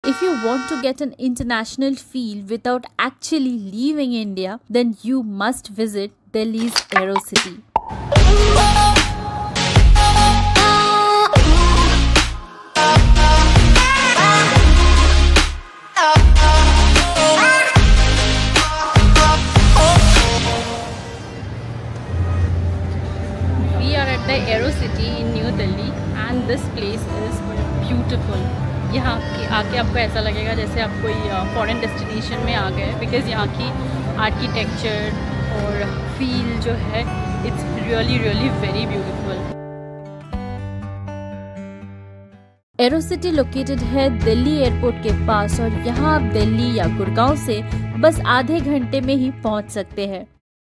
If you want to get an international feel without actually leaving India, then you must visit Delhi's Aerocity. We are at the Aerocity in New Delhi and this place is beautiful. यहाँ आके आपको ऐसा लगेगा जैसे आप कोई foreign destination में आ गए, बिकॉज़ यहाँ की आर्किटेक्चर और फील जो है it's really very beautiful. Aerocity located है दिल्ली एयरपोर्ट के पास और यहाँ आप दिल्ली या गुड़गांव से बस आधे घंटे में ही पहुँच सकते हैं।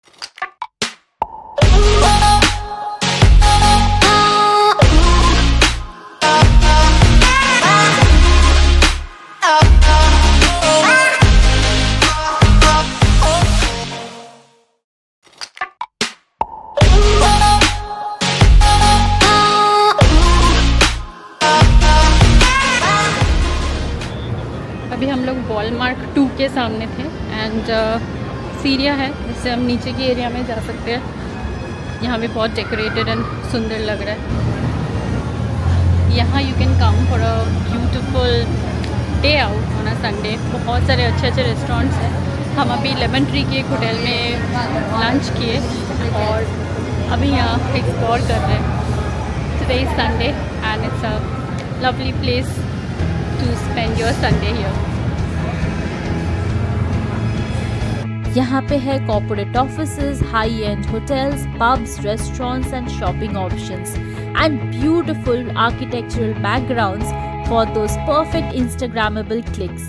अभी हम लोग वॉलमार्ट 2 के सामने थे एंड सीढ़ियाँ है जिससे हम नीचे की एरिया में जा सकते हैं। यहाँ भी बहुत डेकोरेटेड एंड सुंदर लग रहा है। यहाँ you can come for a beautiful day out on a Sunday. बहुत सारे अच्छे रेस्टोरेंट्स हैं। हम अभी लेमन ट्री के एक होटल में लंच किए और अभी यहाँ एक्सप्लोर कर रहे हैं। Today is Sunday and it's a lovely place to spend your Sunday here. यहाँ पे है corporate offices, high-end hotels, pubs, restaurants and shopping options and beautiful architectural backgrounds for those perfect Instagrammable clicks.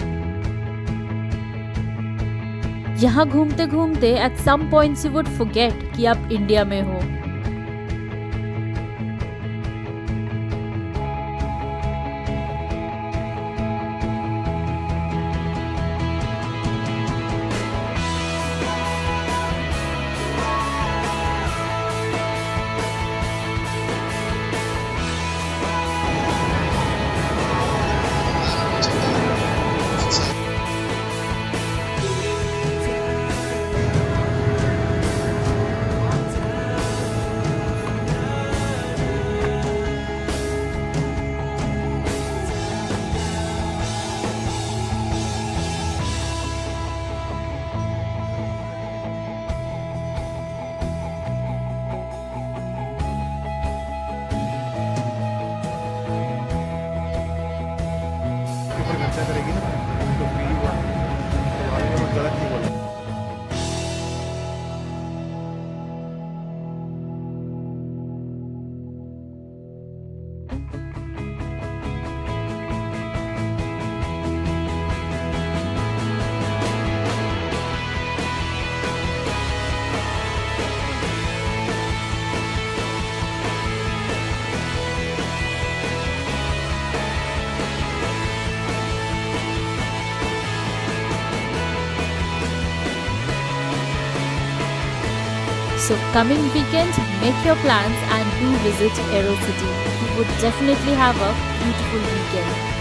यहाँ घूमते घूमते at some points you would forget कि आप India में हो। करेगी ना तो फ्री हुआ तो गलत नहीं बोला। So coming weekend, make your plans and do visit Aerocity. You would definitely have a beautiful weekend.